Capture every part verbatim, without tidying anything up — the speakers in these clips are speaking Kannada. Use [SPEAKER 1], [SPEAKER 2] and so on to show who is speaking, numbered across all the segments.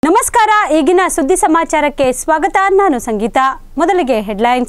[SPEAKER 1] ನಮಸ್ಕಾರ, ಈಗಿನ ಸುದ್ದಿ ಸಮಾಚಾರಕ್ಕೆ ಸ್ವಾಗತ. ನಾನು ಸಂಗೀತ. ಮೊದಲಿಗೆ ಹೆಡ್ಲೈನ್ಸ್.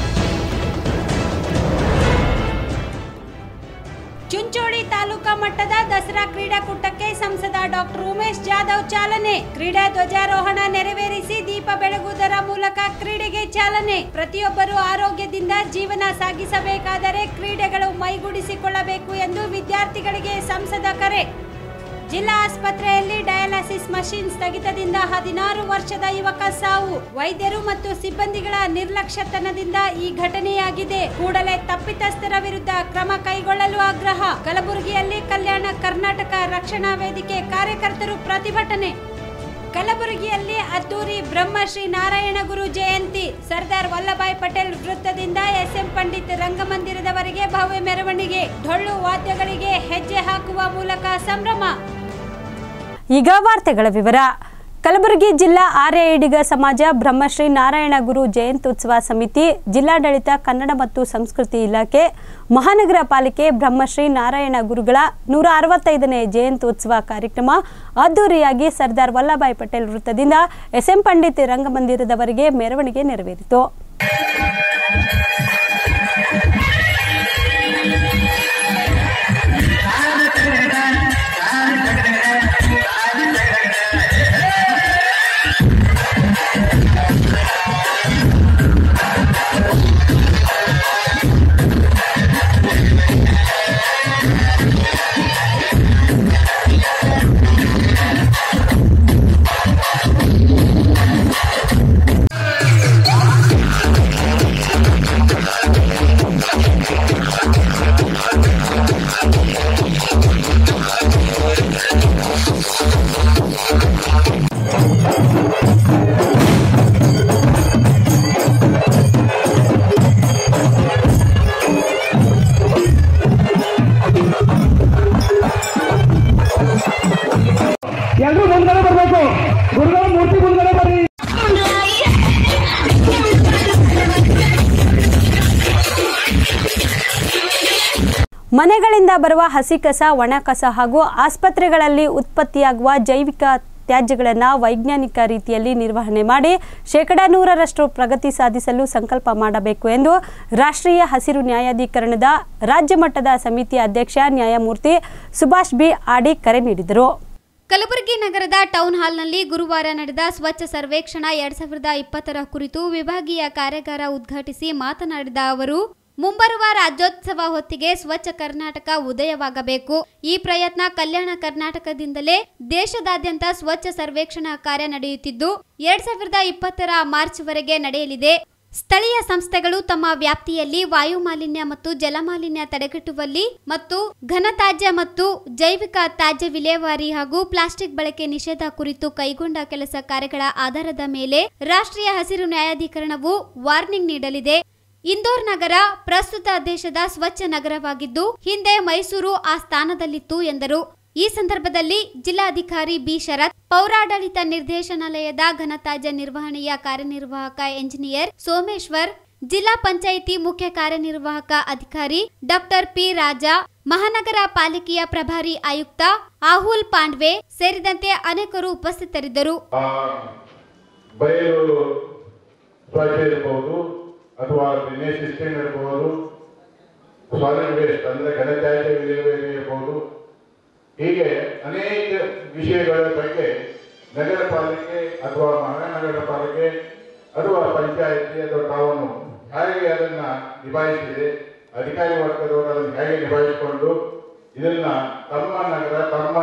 [SPEAKER 1] ಚಿಂಚೋಳಿ ತಾಲೂಕಾ ಮಟ್ಟದ ದಸರಾ ಕ್ರೀಡಾಕೂಟಕ್ಕೆ ಸಂಸದ ಡಾಕ್ಟರ್ ಉಮೇಶ್ ಜಾಧವ್ ಚಾಲನೆ. ಕ್ರೀಡಾ ಧ್ವಜಾರೋಹಣ ನೆರವೇರಿಸಿ ದೀಪ ಬೆಳಗುವುದರ ಮೂಲಕ ಕ್ರೀಡೆಗೆ ಚಾಲನೆ. ಪ್ರತಿಯೊಬ್ಬರು ಆರೋಗ್ಯದಿಂದ ಜೀವನ ಸಾಗಿಸಬೇಕಾದರೆ ಕ್ರೀಡೆಗಳು ಮೈಗೂಡಿಸಿಕೊಳ್ಳಬೇಕು ಎಂದು ವಿದ್ಯಾರ್ಥಿಗಳಿಗೆ ಸಂಸದ ಕರೆ. ಜಿಲ್ಲಾ ಆಸ್ಪತ್ರೆಯಲ್ಲಿ ಡಯಾಲಿಸಿಸ್ ಮಷಿನ್ ಸ್ಥಗಿತದಿಂದ ಹದಿನಾರು ವರ್ಷದ ಯುವಕ ಸಾವು. ವೈದ್ಯರು ಮತ್ತು ಸಿಬ್ಬಂದಿಗಳ ನಿರ್ಲಕ್ಷ್ಯತನದಿಂದ ಈ ಘಟನೆಯಾಗಿದೆ. ಕೂಡಲೇ ತಪ್ಪಿತಸ್ಥರ ವಿರುದ್ಧ ಕ್ರಮ ಕೈಗೊಳ್ಳಲು ಆಗ್ರಹ. ಕಲಬುರಗಿಯಲ್ಲಿ ಕಲ್ಯಾಣ ಕರ್ನಾಟಕ ರಕ್ಷಣಾ ವೇದಿಕೆ ಕಾರ್ಯಕರ್ತರು ಪ್ರತಿಭಟನೆ. ಕಲಬುರಗಿಯಲ್ಲಿ ಅದ್ದೂರಿ ಬ್ರಹ್ಮಶ್ರೀ ನಾರಾಯಣ ಗುರು ಜಯಂತಿ. ಸರ್ದಾರ್ ವಲ್ಲಭಾಯ್ ಪಟೇಲ್ ವೃತ್ತದಿಂದ ಎಸ್ಎಂ ಪಂಡಿತ್ ರಂಗಮಂದಿರದವರೆಗೆ ಭವ್ಯ ಮೆರವಣಿಗೆ. ಡೊಳ್ಳು ವಾದ್ಯಗಳಿಗೆ ಹೆಜ್ಜೆ ಹಾಕುವ ಮೂಲಕ ಸಂಭ್ರಮ. ಈಗ ವಾರ್ತೆಗಳ ವಿವರ. ಕಲಬುರಗಿ ಜಿಲ್ಲಾ ಆರ್ಯ ಈಡಿಗ ಸಮಾಜ ಬ್ರಹ್ಮಶ್ರೀ ನಾರಾಯಣ ಗುರು ಜಯಂತ್ಯುತ್ಸವ ಸಮಿತಿ, ಜಿಲ್ಲಾಡಳಿತ, ಕನ್ನಡ ಮತ್ತು ಸಂಸ್ಕೃತಿ ಇಲಾಖೆ, ಮಹಾನಗರ ಪಾಲಿಕೆ ಬ್ರಹ್ಮಶ್ರೀ ನಾರಾಯಣ ಗುರುಗಳ ನೂರ ಅರವತ್ತೈದನೇ ಜಯಂತ್ಯುತ್ಸವ ಕಾರ್ಯಕ್ರಮ ಅದ್ದೂರಿಯಾಗಿ ಸರ್ದಾರ್ ವಲ್ಲಭಾಯ್ ಪಟೇಲ್ ವೃತ್ತದಿಂದ ಎಸ್ಎಂ ಪಂಡಿತ್ ರಂಗಮಂದಿರದವರೆಗೆ ಮೆರವಣಿಗೆ ನೆರವೇರಿತು.
[SPEAKER 2] ಎಲ್ಲರೂ ಮುಂದ್ಗಡೆ ಬರಬೇಕು. ಗುರುಗಳ ಮೂರ್ತಿ ಮುಂದ್ಗಡೆ ಬರ್ರಿ.
[SPEAKER 1] ಮನೆಗಳಿಂದ ಬರುವ ಹಸಿ ಕಸ, ಒಣ ಕಸ ಹಾಗೂ ಆಸ್ಪತ್ರೆಗಳಲ್ಲಿ ಉತ್ಪತ್ತಿಯಾಗುವ ಜೈವಿಕ ತ್ಯಾಜ್ಯಗಳನ್ನು ವೈಜ್ಞಾನಿಕ ರೀತಿಯಲ್ಲಿ ನಿರ್ವಹಣೆ ಮಾಡಿ ಶೇಕಡಾ ನೂರರಷ್ಟು ಪ್ರಗತಿ ಸಾಧಿಸಲು ಸಂಕಲ್ಪ ಮಾಡಬೇಕು ಎಂದು ರಾಷ್ಟ್ರೀಯ ಹಸಿರು ನ್ಯಾಯಾಧಿಕರಣದ ರಾಜ್ಯ ಮಟ್ಟದ ಸಮಿತಿ ಅಧ್ಯಕ್ಷ ನ್ಯಾಯಮೂರ್ತಿ ಸುಭಾಷ್ ಬಿ ಆಡಿ ಕರೆ ನೀಡಿದರು.
[SPEAKER 3] ಕಲಬುರಗಿ ನಗರದ ಟೌನ್ ಹಾಲ್ನಲ್ಲಿ ಗುರುವಾರ ನಡೆದ ಸ್ವಚ್ಛ ಸರ್ವೇಕ್ಷಣಾ ಎರಡ್ ಸಾವಿರದ ಇಪ್ಪತ್ತರ ಕುರಿತು ವಿಭಾಗೀಯ ಕಾರ್ಯಾಗಾರ ಉದ್ಘಾಟಿಸಿ ಮಾತನಾಡಿದ ಅವರು, ಮುಂಬರುವ ರಾಜ್ಯೋತ್ಸವ ಹೊತ್ತಿಗೆ ಸ್ವಚ್ಛ ಕರ್ನಾಟಕ ಉದಯವಾಗಬೇಕು. ಈ ಪ್ರಯತ್ನ ಕಲ್ಯಾಣ ಕರ್ನಾಟಕದಿಂದಲೇ ದೇಶದಾದ್ಯಂತ ಸ್ವಚ್ಛ ಸರ್ವೇಕ್ಷಣಾ ಕಾರ್ಯ ನಡೆಯುತ್ತಿದ್ದು ಎರಡ್ ಸಾವಿರದ ಇಪ್ಪತ್ತರ ಮಾರ್ಚ್ ವರೆಗೆ ನಡೆಯಲಿದೆ. ಸ್ಥಳೀಯ ಸಂಸ್ಥೆಗಳು ತಮ್ಮ ವ್ಯಾಪ್ತಿಯಲ್ಲಿ ವಾಯು ಮಾಲಿನ್ಯ ಮತ್ತು ಜಲಮಾಲಿನ್ಯ ತಡೆಗಟ್ಟುವಲ್ಲಿ ಮತ್ತು ಘನತ್ಯಾಜ್ಯ ಮತ್ತು ಜೈವಿಕ ತ್ಯಾಜ್ಯ ವಿಲೇವಾರಿ ಹಾಗೂ ಪ್ಲಾಸ್ಟಿಕ್ ಬಳಕೆ ನಿಷೇಧ ಕುರಿತು ಕೈಗೊಂಡ ಕೆಲಸ ಕಾರ್ಯಗಳ ಆಧಾರದ ಮೇಲೆ ರಾಷ್ಟ್ರೀಯ ಹಸಿರು ನ್ಯಾಯಾಧಿಕರಣವು ವಾರ್ನಿಂಗ್ ನೀಡಲಿದೆ. ಇಂದೋರ್ ನಗರ ಪ್ರಸ್ತುತ ದೇಶದ ಸ್ವಚ್ಛ ನಗರವಾಗಿದ್ದು ಹಿಂದೆ ಮೈಸೂರು ಆ ಸ್ಥಾನದಲ್ಲಿತ್ತು ಎಂದರು. ಈ ಸಂದರ್ಭದಲ್ಲಿ ಜಿಲ್ಲಾಧಿಕಾರಿ ಬಿ ಶರತ್, ಪೌರಾಡಳಿತ ನಿರ್ದೇಶನಾಲಯದ ಘನತ್ಯಾಜ್ಯ ನಿರ್ವಹಣೆಯ ಕಾರ್ಯನಿರ್ವಾಹಕ ಎಂಜಿನಿಯರ್ ಸೋಮೇಶ್ವರ್, ಜಿಲ್ಲಾ ಪಂಚಾಯಿತಿ ಮುಖ್ಯ ಕಾರ್ಯನಿರ್ವಾಹಕ ಅಧಿಕಾರಿ ಡಾಕ್ಟರ್ ಪಿ ರಾಜಾ, ಮಹಾನಗರ ಪಾಲಿಕೆಯ ಪ್ರಭಾರಿ ಆಯುಕ್ತ ಆಹುಲ್ ಪಾಂಡ್ವೆ ಸೇರಿದಂತೆ ಅನೇಕರು ಉಪಸ್ಥಿತರಿದ್ದರು.
[SPEAKER 4] ಅಥವಾ ಡ್ರೈನೇಜ್ ಸಿಸ್ಟಮ್ ಇರಬಹುದು, ಸಾಲಿಡ್ ವೇಸ್ಟ್ ಅಂದ್ರೆ ಘನತ್ಯಾಜ್ಯ ವಿಲೇವಾರಿ ಇರಬಹುದು. ಹೀಗೆ ಅನೇಕ ವಿಷಯಗಳ ಬಗ್ಗೆ ನಗರ ಪಾಲಿಕೆ ಅಥವಾ ಮಹಾನಗರ ಪಾಲಿಕೆ ಅಥವಾ ಪಂಚಾಯಿತಿ ಅಥವಾ ತಾವನ್ನು ಹೇಗೆ ಅದನ್ನ ನಿಭಾಯಿಸಿದೆ, ಅಧಿಕಾರಿ ವರ್ಗದವರು ಅದನ್ನು ಹೇಗೆ ನಿಭಾಯಿಸಿಕೊಂಡು ಇದನ್ನ ತಮ್ಮ ನಗರ, ತಮ್ಮ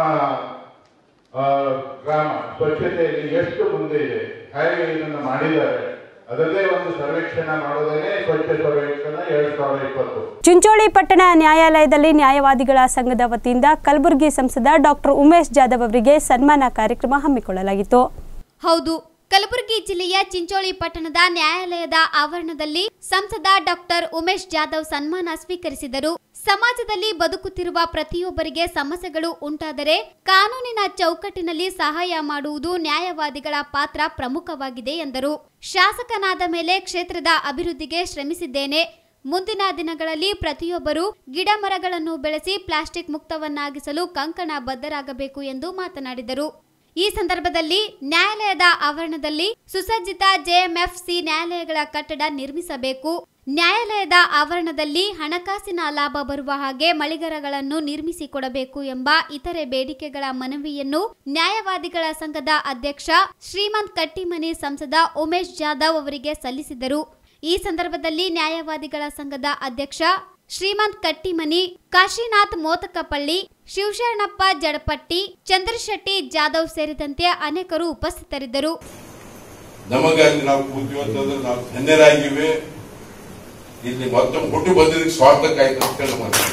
[SPEAKER 4] ಗ್ರಾಮ ಸ್ವಚ್ಛತೆಯಲ್ಲಿ ಎಷ್ಟು ಮುಂದೆ ಇದೆ, ಹೇಗೆ ಇದನ್ನು ಮಾಡಿದ್ದಾರೆ, ಅದರದೇ ಒಂದು ಸರ್ವೇಕ್ಷಣೆ ಮಾಡೋದೇ ಸ್ವಚ್ಛ ಸರ್ವೇಕ್ಷಣೆ ಎರಡ್ ಸಾವಿರದ ಇಪ್ಪತ್ತು.
[SPEAKER 1] ಚಿಂಚೋಳಿ ಪಟ್ಟಣ ನ್ಯಾಯಾಲಯದಲ್ಲಿ ನ್ಯಾಯವಾದಿಗಳ ಸಂಘದ ವತಿಯಿಂದ ಕಲಬುರಗಿ ಸಂಸದ ಡಾಕ್ಟರ್ ಉಮೇಶ್ ಜಾಧವ್ ಅವರಿಗೆ ಸನ್ಮಾನ ಕಾರ್ಯಕ್ರಮ ಹಮ್ಮಿಕೊಳ್ಳಲಾಗಿತ್ತು.
[SPEAKER 3] ಹೌದು, ಕಲಬುರಗಿ ಜಿಲ್ಲೆಯ ಚಿಂಚೋಳಿ ಪಟ್ಟಣದ ನ್ಯಾಯಾಲಯದ ಆವರಣದಲ್ಲಿ ಸಂಸದ ಡಾಕ್ಟರ್ ಉಮೇಶ್ ಜಾಧವ್ ಸನ್ಮಾನ ಸ್ವೀಕರಿಸಿದರು. ಸಮಾಜದಲ್ಲಿ ಬದುಕುತ್ತಿರುವ ಪ್ರತಿಯೊಬ್ಬರಿಗೆ ಸಮಸ್ಯೆಗಳು ಉಂಟಾದರೆ ಕಾನೂನಿನ ಚೌಕಟ್ಟಿನಲ್ಲಿ ಸಹಾಯ ಮಾಡುವುದು ನ್ಯಾಯವಾದಿಗಳ ಪಾತ್ರ ಪ್ರಮುಖವಾಗಿದೆ ಎಂದರು. ಶಾಸಕನಾದ ಮೇಲೆ ಕ್ಷೇತ್ರದ ಅಭಿವೃದ್ಧಿಗೆ ಶ್ರಮಿಸಿದ್ದೇನೆ. ಮುಂದಿನ ದಿನಗಳಲ್ಲಿ ಪ್ರತಿಯೊಬ್ಬರು ಗಿಡ ಮರಗಳನ್ನು ಬೆಳೆಸಿ ಪ್ಲಾಸ್ಟಿಕ್ ಮುಕ್ತವನ್ನಾಗಿಸಲು ಕಂಕಣ ಬದ್ಧರಾಗಬೇಕು ಎಂದು ಮಾತನಾಡಿದರು. ಈ ಸಂದರ್ಭದಲ್ಲಿ ನ್ಯಾಯಾಲಯದ ಆವರಣದಲ್ಲಿ ಸುಸಜ್ಜಿತ ಜೆಎಂಎಫ್ಸಿ ನ್ಯಾಯಾಲಯಗಳ ಕಟ್ಟಡ ನಿರ್ಮಿಸಬೇಕು. ನ್ಯಾಯಾಲಯದ ಆವರಣದಲ್ಲಿ ಹಣಕಾಸಿನ ಲಾಭ ಬರುವ ಹಾಗೆ ಮಳಿಗೆಗಳನ್ನು ನಿರ್ಮಿಸಿಕೊಡಬೇಕು ಎಂಬ ಇತರೆ ಬೇಡಿಕೆಗಳ ಮನವಿಯನ್ನು ನ್ಯಾಯವಾದಿಗಳ ಸಂಘದ ಅಧ್ಯಕ್ಷ ಶ್ರೀಮಂತ್ ಕಟ್ಟಿಮನಿ ಸಂಸದ ಉಮೇಶ್ ಜಾಧವ್ ಅವರಿಗೆ ಸಲ್ಲಿಸಿದರು. ಈ ಸಂದರ್ಭದಲ್ಲಿ ನ್ಯಾಯವಾದಿಗಳ ಸಂಘದ ಅಧ್ಯಕ್ಷ ಶ್ರೀಮಂತ್ ಕಟ್ಟಿಮನಿ, ಕಾಶಿನಾಥ್ ಮೋತಕಪಳ್ಳಿ, ಶಿವಶರಣಪ್ಪ ಜಡಪಟ್ಟಿ, ಚಂದ್ರಶೆಟ್ಟಿ ಜಾಧವ್ ಸೇರಿದಂತೆ ಅನೇಕರು ಉಪಸ್ಥಿತರಿದ್ದರು.
[SPEAKER 5] ನಮಗಾಗಿ ನಾವು ಕೂತಿವಂತಂದ್ರೆ ನಾವು ಧನ್ಯರಾಗಿವೆ. ಇಲ್ಲಿ ಮತ್ತೊಮ್ಮೆ ಹುಟ್ಟು ಬಂದಿದ್ದಕ್ಕೆ ಸ್ವಾರ್ಥಕ್ಕಾಯ್ತು ಅಂತ ಹೇಳಿ ಮಾಡ್ತೀವಿ.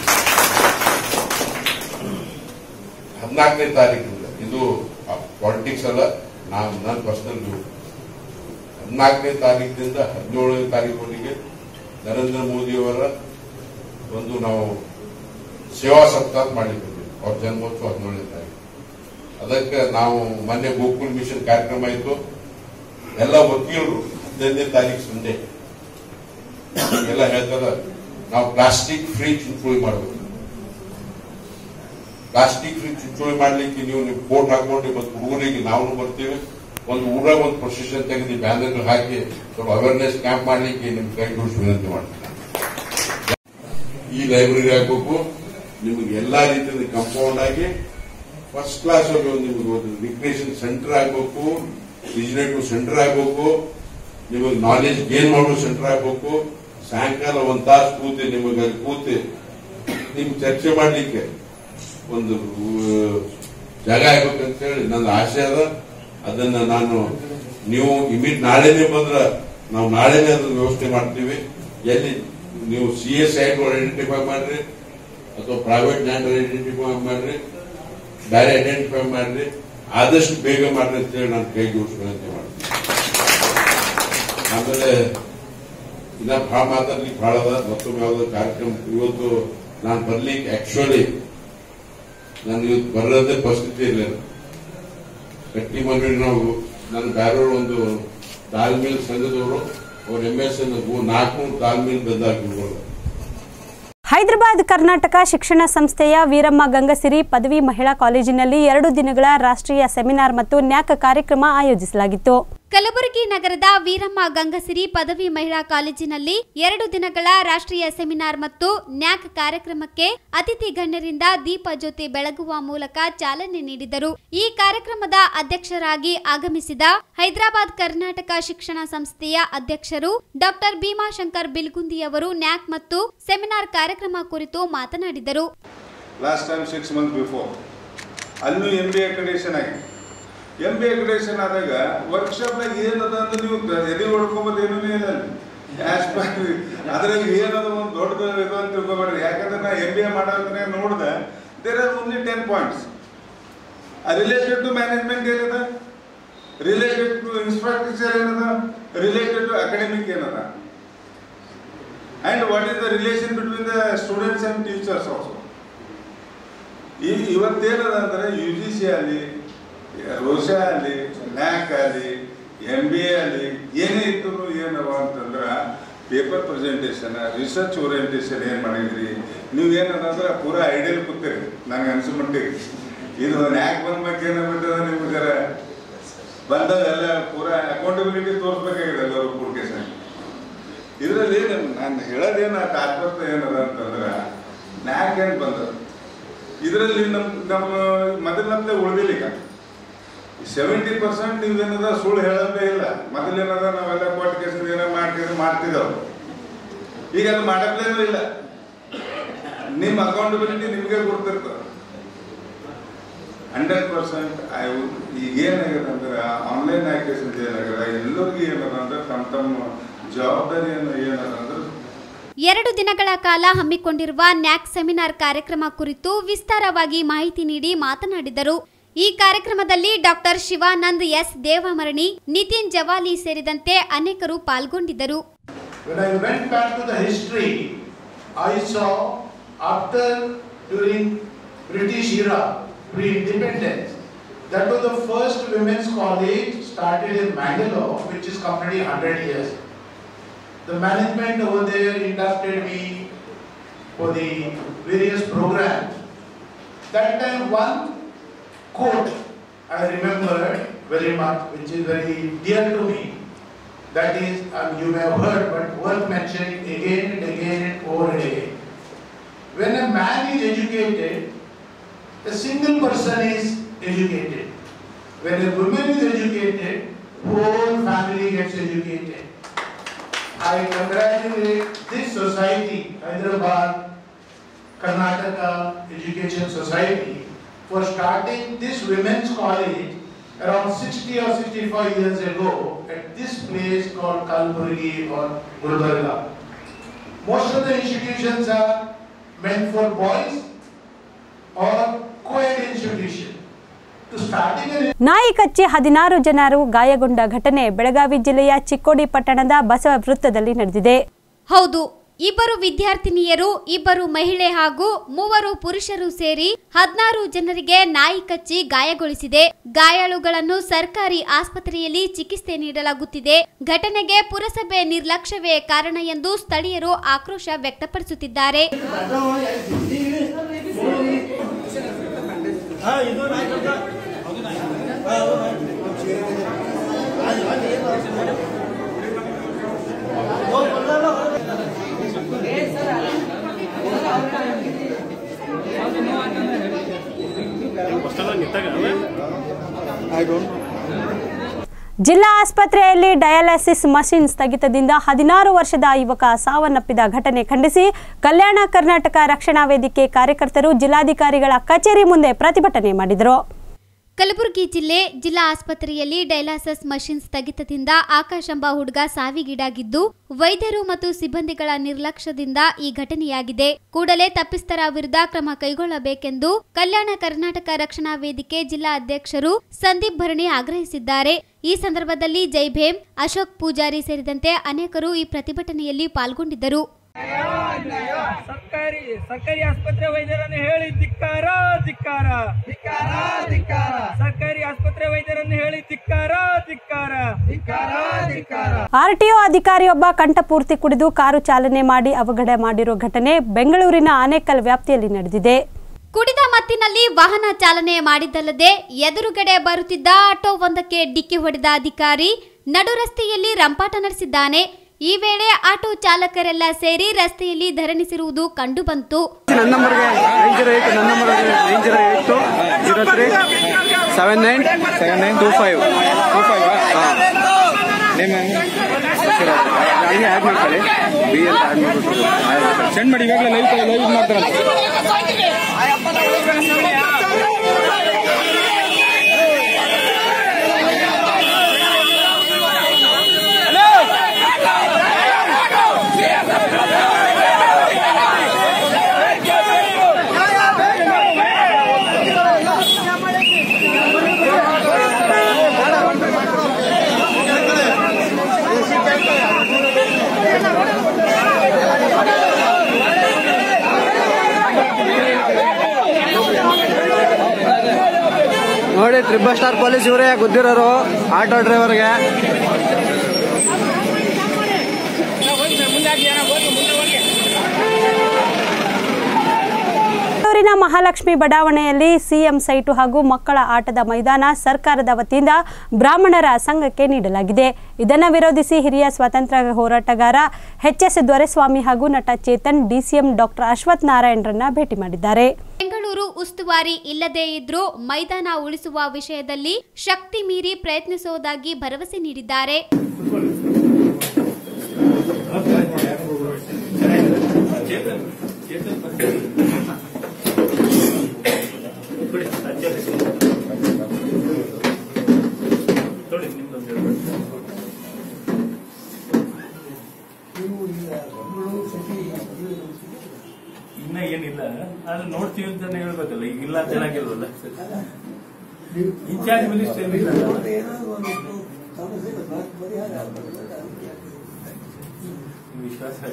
[SPEAKER 5] ಹದಿನಾಲ್ಕನೇ ತಾರೀಕಿಂದ ಇದು ಪಾಲಿಟಿಕ್ಸ್ ಅಲ್ಲ, ನಾವು ನನ್ನ ಪರ್ಸನಲ್ ವ್ಯೂ. ಹದಿನಾಲ್ಕನೇ ತಾರೀಕಿನಿಂದ ಹದಿನೇಳನೇ ತಾರೀಕಿಗೆ ನರೇಂದ್ರ ಮೋದಿಯವರ ಒಂದು ನಾವು ಸೇವಾ ಸಪ್ತಾಹ ಮಾಡಿದ್ದೀವಿ. ಅವ್ರ ಜನ್ಮೋತ್ಸವ ಹದಿನೇಳನೇ ತಾರೀಕು. ಅದಕ್ಕೆ ನಾವು ಮೊನ್ನೆ ಗೋಕುಲ್ ಮಿಷನ್ ಕಾರ್ಯಕ್ರಮ ಇತ್ತು. ಎಲ್ಲ ವಕೀಲರು ಹದಿನೈದನೇ ತಾರೀಕು ಸಂಜೆ ಎಲ್ಲ ಹೇಳ್ತಾರ ನಾವು ಪ್ಲಾಸ್ಟಿಕ್ ಫ್ರೀ ಚುಂಚುಳಿ ಮಾಡಬೇಕು. ಪ್ಲಾಸ್ಟಿಕ್ ಫ್ರೀ ಚುಂಚುಳಿ ಮಾಡ್ಲಿಕ್ಕೆ ನೀವು ನೀವು ಕೋಟ್ ಹಾಕೊಂಡು ಮತ್ತು ಹುಡುಗರಿಗೆ ನಾವು ಬರ್ತೀವಿ. ಒಂದು ಊರಾಗ ಒಂದು ಪ್ರೊಸೆಷನ್ ತೆಗೆದು ಬ್ಯಾನರ್ಗಳು ಹಾಕಿ ಸ್ವಲ್ಪ ಅವೇರ್ನೆಸ್ ಕ್ಯಾಂಪ್ ಮಾಡ್ಲಿಕ್ಕೆ ನಿಮ್ ಕೈ ಜೋಡಿಸಿ ವಿನಂತಿ ಮಾಡ್ತೀನಿ. ಈ ಲೈಬ್ರರಿ ಆಗಬೇಕು, ನಿಮಗೆ ಎಲ್ಲಾ ರೀತಿಯ ಕಂಪೌಂಡ್ ಆಗಿ ಫಸ್ಟ್ ಕ್ಲಾಸ್ ನಿಮಗೆ ಒಂದು ರಿಕ್ರಿಯೇಷನ್ ಸೆಂಟರ್ ಆಗಬೇಕು, ರಿಜಿನೇಟಿವ್ ಸೆಂಟರ್ ಆಗಬೇಕು, ನಿಮಗೆ ನಾಲೆಜ್ ಗೇನ್ ಮಾಡೋ ಸೆಂಟರ್ ಆಗಬೇಕು. ಸಾಯಂಕಾಲ ಒಂದ್ ತಾಸು ಕೂತಿ ನಿಮಗೆ ಅಲ್ಲಿ ಕೂತಿ ನಿಮ್ಗೆ ಚರ್ಚೆ ಮಾಡ್ಲಿಕ್ಕೆ ಒಂದು ಜಾಗ ಆಗ್ಬೇಕಂತ ಹೇಳಿ ನನ್ನ ಆಸೆ ಅದ. ಅದನ್ನ ನಾನು ನೀವು ಇಮಿಡಿಯೇಟ್ ನಾಳೆನೇ ಬಂದ್ರ ನಾವು ನಾಳೆನೇ ಅದನ್ನ ವ್ಯವಸ್ಥೆ ಮಾಡ್ತೀವಿ. ಎಲ್ಲಿ ನೀವು ಸಿ ಎಸ್ ಐಗಳು ಐಡೆಂಟಿಫೈ ಮಾಡ್ರಿ ಅಥವಾ ಪ್ರೈವೇಟ್ ಲ್ಯಾಂಡ್ ಐಡೆಂಟಿಫೈ ಮಾಡ್ರಿ, ಬೇರೆ ಐಡೆಂಟಿಫೈ ಮಾಡ್ರಿ, ಆದಷ್ಟು ಬೇಗ ಮಾಡ್ರಿ ಅಂತ ಹೇಳಿ ನಾನು ಕೈ ಜೋಡಿಸಿ ವಿನಂತಿ ಮಾಡ್ತೀನಿ. ಆಮೇಲೆ ಇನ್ನ ಬಹಳ ಮಾತಾಡ್ಲಿಕ್ಕೆ ಬಹಳ ಅದ. ಮತ್ತೊಮ್ಮೆ ಯಾವ್ದು ಕಾರ್ಯಕ್ರಮ ಇವತ್ತು ನಾನು ಬರ್ಲಿಕ್ಕೆ ಆಕ್ಚುಲಿ ನಾನು ಇವತ್ತು ಬರೋದೇ ಪರಿಸ್ಥಿತಿ ಇರಲಿಲ್ಲ. ಗಟ್ಟಿ ಮನೆ ನಾವು ನನ್ನ ಬೇರೆಯವರು ಒಂದು ದಾಲ್ ಮಿಲ್ ಸಂಘದವರು ಅವ್ರ ಎಂ ಎಸ್ ನಾಲ್ಕುನೂರು ದಾಲ್ ಮಿಲ್ ಬಂದಾಗಿರ್ಬೋದು.
[SPEAKER 6] ಹೈದರಾಬಾದ್ ಕರ್ನಾಟಕ ಶಿಕ್ಷಣ ಸಂಸ್ಥೆಯ ವೀರಮ್ಮ ಗಂಗಸಿರಿ ಪದವಿ ಮಹಿಳಾ ಕಾಲೇಜಿನಲ್ಲಿ ಎರಡು ದಿನಗಳ ರಾಷ್ಟ್ರೀಯ ಸೆಮಿನಾರ್ ಮತ್ತು ನ್ಯಾಕ್ ಕಾರ್ಯಕ್ರಮ ಆಯೋಜಿಸಲಾಗಿತ್ತು.
[SPEAKER 3] ಕಲಬುರಗಿ ನಗರದ ವೀರಮ್ಮ ಗಂಗಸಿರಿ ಪದವಿ ಮಹಿಳಾ ಕಾಲೇಜಿನಲ್ಲಿ ಎರಡು ದಿನಗಳ ರಾಷ್ಟ್ರೀಯ ಸೆಮಿನಾರ್ ಮತ್ತು ನ್ಯಾಕ್ ಕಾರ್ಯಕ್ರಮಕ್ಕೆ ಅತಿಥಿ ಗಣ್ಯರಿಂದ ದೀಪ ಜ್ಯೋತಿ ಬೆಳಗುವ ಮೂಲಕ ಚಾಲನೆ ನೀಡಿದರು. ಈ ಕಾರ್ಯಕ್ರಮದ ಅಧ್ಯಕ್ಷರಾಗಿ ಆಗಮಿಸಿದ ಹೈದರಾಬಾದ್ ಕರ್ನಾಟಕ ಶಿಕ್ಷಣ ಸಂಸ್ಥೆಯ ಅಧ್ಯಕ್ಷರು ಡಾಕ್ಟರ್ ಭೀಮಾಶಂಕರ್ ಬಿಲ್ಗುಂದಿಯವರು ನ್ಯಾಕ್ ಮತ್ತು ಸೆಮಿನಾರ್ ಕಾರ್ಯಕ್ರಮ ಕುರಿತು ಮಾತನಾಡಿದರು.
[SPEAKER 7] ಎಂ ಬಿ ಅಕ್ರೆಡಿಟೇಷನ್ ಆದಾಗ ವರ್ಕ್ಶಾಪ್ನಾಗ ಏನದ ಅಂತ ನೀವು ಎದೆ ಹೊಡ್ಕೊಂಬೋದು ಏನೂ ಇಲ್ಲ. ಅದ್ರಲ್ಲಿ ಏನದ ಒಂದು ದೊಡ್ಡದು ಇದು ಅಂತ ತಿಳ್ಕೊಬೇಡ್ರಿ. ಯಾಕಂದ್ರೆ ನಾ ಎಂ ಬಿ ಎ ಮಾಡೋದ್ರೆ ನೋಡಿದೆ there are only ten points related to management ಏನದ, ರಿಲೇಟೆಡ್ ಟು ಇನ್ಫ್ರಾಸ್ಟ್ರಕ್ಚರ್ ಏನದ, ರಿಲೇಟೆಡ್ ಟು ಅಕಾಡೆಮಿಕ್ ಏನದ, and what is the relation between the students and teachers also. ಈ ಇವತ್ತೇನದ ಅಂದ್ರೆ ಯು ಜಿ ಸಿ ಅಲ್ಲಿ, ರೋಷಾ ಅಲ್ಲಿ, ನ್ಯಾಕ್ ಅಲ್ಲಿ, ಎಂ ಬಿ ಎ ಅಲ್ಲಿ ಏನೇ ಇತ್ತು ಏನವ ಅಂತಂದ್ರೆ ಪೇಪರ್ ಪ್ರೆಸೆಂಟೇಷನ್, ರಿಸರ್ಚ್ ಓರಿಯೆಂಟೇಷನ್ ಏನು ಮಾಡಿದ್ರಿ ನೀವು ಏನಂದ್ರೆ ಪೂರಾ ಐಡಿಯಲ್ ಕೂತೀರಿ. ನನಗೆ ಅನ್ಸೋ ಮಟ್ಟಿಗೆ ಇದು ನ್ಯಾಕ್ ಬಂದ್ಬೇಕು ಏನಾಗ್ಬಿಟ್ಟದ ನಿಮ್ಗೆ ಬಂದವೆಲ್ಲ ಪೂರಾ ಅಕೌಂಟಬಿಲಿಟಿ ತೋರಿಸ್ಬೇಕಾಗಿದೆ ಎಲ್ಲರೂ ಪೂರ್ಕೇಶನ್. ಇದರಲ್ಲಿ ನಾನು ಹೇಳೋದೇನು ತಾತ್ಪರ್ಯ ಏನದ ಅಂತಂದ್ರೆ ನ್ಯಾಕ್ ಏನು ಬಂದದ ಇದರಲ್ಲಿ ನಮ್ಮ ನಮ್ಮ ಮೊದಲಿನಂತೆ ಉಳಿದಿಲ್ಲ. ಈಗ ಸೆವೆಂಟಿ ಪರ್ಸೆಂಟ್ ನೀವೇನದ ಸುಳ್ಳು ಹೇಳೋದೇ ಇಲ್ಲ. ಮೊದಲೇನದ ನಾವೆಲ್ಲ ಕೋರ್ಟ್ ಕೇಸ್ ಏನೋ ಮಾಡ್ತಿದ್ರು ಮಾಡ್ತಿದ್ದವು. ಈಗ ಅದು ಮಾಡಲೇನೂ ಇಲ್ಲ. ನಿಮ್ಮ ಅಕೌಂಟಬಿಲಿಟಿ ನಿಮಗೆ ಗೊತ್ತಿರ್ತದೆ. ಹಂಡ್ರೆಡ್ ಪರ್ಸೆಂಟ್ ಈಗ ಏನಾಗಿದೆ ಅಂದ್ರೆ ಆನ್ಲೈನ್ ಆಕ್ಟಿವಿಟೀಸ್ ಏನಾಗಿದೆ ಎಲ್ಲರಿಗೂ ಏನದ ಅಂದ್ರೆ ತಮ್ಮ ತಮ್ಮ ಜವಾಬ್ದಾರಿಯನ್ನು ಏನದ ಅಂದ್ರೆ
[SPEAKER 3] ಎರಡು ದಿನಗಳ ಕಾಲ ಹಮ್ಮಿಕೊಂಡಿರುವ ನ್ಯಾಕ್ ಸೆಮಿನಾರ್ ಕಾರ್ಯಕ್ರಮ ಕುರಿತು ವಿಸ್ತಾರವಾಗಿ ಮಾಹಿತಿ ನೀಡಿ ಮಾತನಾಡಿದರು. ಈ ಕಾರ್ಯಕ್ರಮದಲ್ಲಿ ಡಾಕ್ಟರ್ ಶಿವಾನಂದ್ ಎಸ್ ದೇವಮರಣಿ, ನಿತಿನ್ ಜವಾಲಿ ಸೇರಿದಂತೆ ಅನೇಕರು ಪಾಲ್ಗೊಂಡಿದ್ದರು.
[SPEAKER 8] When I went back to the history, I saw after during British era, pre-independence, that was the first women's college started in Mangalore, which is completely one hundred years. The management over there inducted me for the various programs. That time one quote I remember very much, which is very dear to me. That is, um, you may have heard, but worth mentioning again and again and over and again. When a man is educated, a single person is educated. When a woman is educated, whole family gets educated. I congratulate this society, Hyderabad, Karnataka Education Society, for starting this women's college around sixty or sixty-five years ago at this place called Kalburgi or Gulbarga. Most of the institutions are meant for boys or co-ed institution. To starting a
[SPEAKER 6] ನಾಯಿ ಕಚ್ಚಿ ಹದಿನಾರು ಜನರು ಗಾಯಗೊಂಡ ಘಟನೆ ಬೆಳಗಾವಿ ಜಿಲ್ಲೆಯ ಚಿಕ್ಕೋಡಿ ಪಟ್ಟಣದ ಬಸವ ವೃತ್ತದಲ್ಲಿ ನಡೆದಿದೆ.
[SPEAKER 3] ಹೌದು, ಇಬ್ಬರು ವಿದ್ಯಾರ್ಥಿನಿಯರು, ಇಬ್ಬರು ಮಹಿಳೆ ಹಾಗೂ ಮೂವರು ಪುರುಷರು ಸೇರಿ ಹದಿನಾರು ಜನರಿಗೆ ನಾಯಿ ಕಚ್ಚಿ ಗಾಯಗೊಳಿಸಿದೆ. ಗಾಯಾಳುಗಳನ್ನು ಸರ್ಕಾರಿ ಆಸ್ಪತ್ರೆಯಲ್ಲಿ ಚಿಕಿತ್ಸೆ ನೀಡಲಾಗುತ್ತಿದೆ. ಘಟನೆಗೆ ಪುರಸಭೆ ನಿರ್ಲಕ್ಷ್ಯವೇ ಕಾರಣ ಎಂದು ಸ್ಥಳೀಯರು ಆಕ್ರೋಶ ವ್ಯಕ್ತಪಡಿಸುತ್ತಿದ್ದಾರೆ.
[SPEAKER 6] ಜಿಲ್ಲಾ ಆಸ್ಪತ್ರೆಯಲ್ಲಿ ಡಯಾಲಿಸಿಸ್ ಮಷಿನ್ ಸ್ಥಗಿತದಿಂದ ಹದಿನಾರು ವರ್ಷದ ಯುವಕ ಸಾವನ್ನಪ್ಪಿದ ಘಟನೆ ಖಂಡಿಸಿ ಕಲ್ಯಾಣ ಕರ್ನಾಟಕ ರಕ್ಷಣಾ ವೇದಿಕೆ ಕಾರ್ಯಕರ್ತರು ಜಿಲ್ಲಾಧಿಕಾರಿಗಳ ಕಚೇರಿ ಮುಂದೆ ಪ್ರತಿಭಟನೆ ಮಾಡಿದರು.
[SPEAKER 3] ಕಲಬುರಗಿ ಜಿಲ್ಲೆ ಜಿಲ್ಲಾ ಆಸ್ಪತ್ರೆಯಲ್ಲಿ ಡಯಾಲಿಸಿಸ್ ಮಷಿನ್ ಸ್ಥಗಿತದಿಂದ ಆಕಾಶ್ ಎಂಬ ಹುಡುಗ ಸಾವಿಗೀಡಾಗಿದ್ದು, ವೈದ್ಯರು ಮತ್ತು ಸಿಬ್ಬಂದಿಗಳ ನಿರ್ಲಕ್ಷ್ಯದಿಂದ ಈ ಘಟನೆಯಾಗಿದೆ. ಕೂಡಲೇ ತಪ್ಪಿಸ್ಥರ ವಿರುದ್ಧ ಕ್ರಮ ಕೈಗೊಳ್ಳಬೇಕೆಂದು ಕಲ್ಯಾಣ ಕರ್ನಾಟಕ ರಕ್ಷಣಾ ವೇದಿಕೆ ಜಿಲ್ಲಾ ಅಧ್ಯಕ್ಷರು ಸಂದೀಪ್ ಭರಣಿ ಆಗ್ರಹಿಸಿದ್ದಾರೆ. ಈ ಸಂದರ್ಭದಲ್ಲಿ ಜೈ ಭೀಮ್, ಅಶೋಕ್ ಪೂಜಾರಿ ಸೇರಿದಂತೆ ಅನೇಕರು ಈ ಪ್ರತಿಭಟನೆಯಲ್ಲಿ ಪಾಲ್ಗೊಂಡಿದ್ದರು.
[SPEAKER 2] ಸರ್ಕಾರಿ ಸರ್ಕಾರಿ ಆಸ್ಪತ್ರೆ ವೈದ್ಯರನ್ನು ಹೇಳಿ ಧಿಕ್ಕಾರ ಧಿಕ್ಕಾರ ಧಿಕ್ಕಾರ ಧಿಕ್ಕಾರ ಸರ್ಕಾರಿ ಆಸ್ಪತ್ರೆ ವೈದ್ಯರನ್ನು ಹೇಳಿ ಧಿಕ್ಕಾರ ಧಿಕ್ಕಾರ ಧಿಕ್ಕಾರ ಧಿಕ್ಕಾರ
[SPEAKER 6] ಆರ್ಟಿಒ ಅಧಿಕಾರಿಯೊಬ್ಬ ಕಂಠಪೂರ್ತಿ ಕುಡಿದು ಕಾರು ಚಾಲನೆ ಮಾಡಿ ಅವಘಡ ಮಾಡಿರೋ ಘಟನೆ ಬೆಂಗಳೂರಿನ ಆನೇಕಲ್ ವ್ಯಾಪ್ತಿಯಲ್ಲಿ ನಡೆದಿದೆ.
[SPEAKER 3] ಕುಡಿದ ಮತ್ತಿನಲ್ಲಿ ವಾಹನ ಚಾಲನೆ ಮಾಡಿದ್ದಲ್ಲದೆ ಎದುರುಗಡೆ ಬರುತ್ತಿದ್ದ ಆಟೋ ಒಂದಕ್ಕೆ ಡಿಕ್ಕಿ ಹೊಡೆದ ಅಧಿಕಾರಿ ನಡು ರಸ್ತೆಯಲ್ಲಿ ರಂಪಾಟ ನಡೆಸಿದ್ದಾನೆ. ಈ ವೇಳೆ ಆಟೋ ಚಾಲಕರೆಲ್ಲ ಸೇರಿ ರಸ್ತೆಯಲ್ಲಿ ಧರಣಿಸಿರುವುದು ಕಂಡುಬಂತು.
[SPEAKER 2] ಸೆಂಡ್ ಮಾಡಿ ಇವಾಗಲೇ ಲೈವ್ ಲೈವ್ ಮಾಡ್ತಾರೆ.
[SPEAKER 9] ನೋಡಿ, ಟ್ರಿಬಲ್ ಸ್ಟಾರ್ ಪೊಲೀಸ್ ಇವರೇ ಗುದ್ದಿರೋರು ಆಟೋ ಡ್ರೈವರ್ಗೆ.
[SPEAKER 6] ಬೆಂಗಳೂರಿನ ಮಹಾಲಕ್ಷ್ಮಿ ಬಡಾವಣೆಯಲ್ಲಿ ಸಿಎಂ ಸೈಟು ಹಾಗೂ ಮಕ್ಕಳ ಆಟದ ಮೈದಾನ ಸರ್ಕಾರದ ವತಿಯಿಂದ ಬ್ರಾಹ್ಮಣರ ಸಂಘಕ್ಕೆ ನೀಡಲಾಗಿದೆ. ಇದನ್ನು ವಿರೋಧಿಸಿ ಹಿರಿಯ ಸ್ವಾತಂತ್ರ್ಯ ಹೋರಾಟಗಾರ ಎಚ್ ಎಸ್ ದೊರೆಸ್ವಾಮಿ ಹಾಗೂ ನಟ ಚೇತನ್ ಡಿಸಿಎಂ ಡಾಕ್ಟರ್ ಅಶ್ವಥ್ ನಾರಾಯಣರನ್ನ ಭೇಟಿ ಮಾಡಿದ್ದಾರೆ.
[SPEAKER 3] ಬೆಂಗಳೂರು ಉಸ್ತುವಾರಿ ಇಲ್ಲದೇ ಇದ್ರೂ ಮೈದಾನ ಉಳಿಸುವ ವಿಷಯದಲ್ಲಿ ಶಕ್ತಿ ಮೀರಿ ಪ್ರಯತ್ನಿಸುವುದಾಗಿ ಭರವಸೆ ನೀಡಿದ್ದಾರೆ.
[SPEAKER 10] ಇನ್ನ ಏನಿಲ್ಲ, ಅದು ನೋಡ್ತೀವಿ ಅಂತಾನೆ ಹೇಳ್ಬೇಕಲ್ಲ. ಈಗ ಇಲ್ಲ ಅಂತ ಹೇಳಕ್ಕಿಲ್ವಲ್ಲ. ಇನ್ಚಾರ್ಜ್ ಮಿನಿಸ್ಟರ್ ವಿಶ್ವಾಸ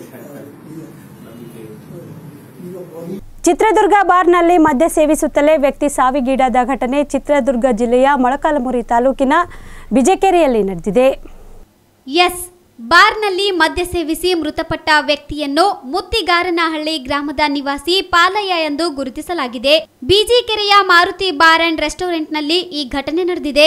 [SPEAKER 6] ಚಿತ್ರದುರ್ಗ ಬಾರ್ನಲ್ಲಿ ಮದ್ಯ ಸೇವಿಸುತ್ತಲೇ ವ್ಯಕ್ತಿ ಸಾವಿಗೀಡಾದ ಘಟನೆ ಚಿತ್ರದುರ್ಗ ಜಿಲ್ಲೆಯ ಮೊಳಕಾಲ್ಮುರಿ ತಾಲೂಕಿನ ಬಿಜೆಕೆರೆಯಲ್ಲಿ ನಡೆದಿದೆ.
[SPEAKER 3] ಎಸ್ ಬಾರ್ನಲ್ಲಿ ಮದ್ಯ ಸೇವಿಸಿ ಮೃತಪಟ್ಟ ವ್ಯಕ್ತಿಯನ್ನು ಮುತ್ತಿಗಾರನಹಳ್ಳಿ ಗ್ರಾಮದ ನಿವಾಸಿ ಪಾಲಯ್ಯ ಎಂದು ಗುರುತಿಸಲಾಗಿದೆ. ಬಿಜಿಕೆರೆಯ ಮಾರುತಿ ಬಾರ್ ಅಂಡ್ ರೆಸ್ಟೋರೆಂಟ್ನಲ್ಲಿ ಈ ಘಟನೆ ನಡೆದಿದೆ.